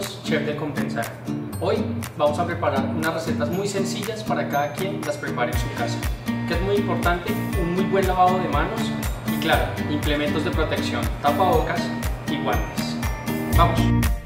Bienvenidos, chef de Compensar. Hoy vamos a preparar unas recetas muy sencillas para cada quien las prepare en su casa. Que es muy importante, un muy buen lavado de manos y claro, implementos de protección, tapabocas y guantes. ¡Vamos!